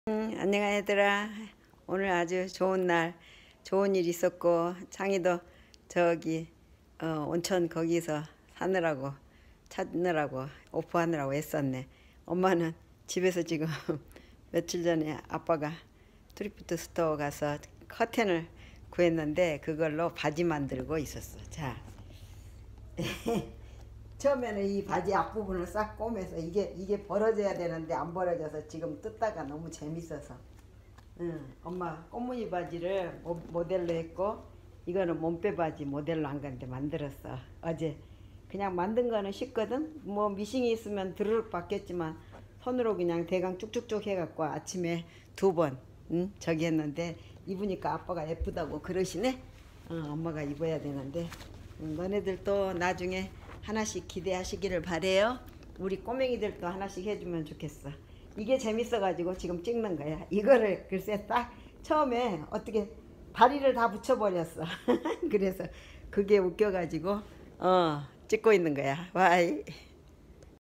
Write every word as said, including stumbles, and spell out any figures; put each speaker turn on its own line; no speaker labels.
응, 안녕 얘들아. 오늘 아주 좋은 날, 좋은 일 있었고 창이도 저기 어, 온천 거기서 사느라고 찾느라고 오프하느라고 애썼네. 엄마는 집에서 지금 며칠 전에 아빠가 트리프트 스토어 가서 커튼을 구했는데 그걸로 바지 만들고 있었어. 자, 처음에는 이 바지 앞부분을 싹 꼬매서 이게 이게 벌어져야 되는데 안 벌어져서 지금 뜯다가 너무 재밌어서 응, 엄마 꽃무늬 바지를 모, 모델로 했고 이거는 몸빼 바지 모델로 한 건데 만들었어. 어제 그냥 만든 거는 쉽거든. 뭐 미싱이 있으면 드르륵 바뀌었지만 손으로 그냥 대강 쭉쭉쭉 해갖고 아침에 두번 응? 저기 했는데 입으니까 아빠가 예쁘다고 그러시네. 어, 엄마가 입어야 되는데 응, 너네들도 나중에 하나씩 기대하시기를 바래요. 우리 꼬맹이들도 하나씩 해주면 좋겠어. 이게 재밌어가지고 지금 찍는 거야. 이거를 글쎄 딱 처음에 어떻게 다리를 다 붙여버렸어. 그래서 그게 웃겨가지고 어 찍고 있는 거야. 와이.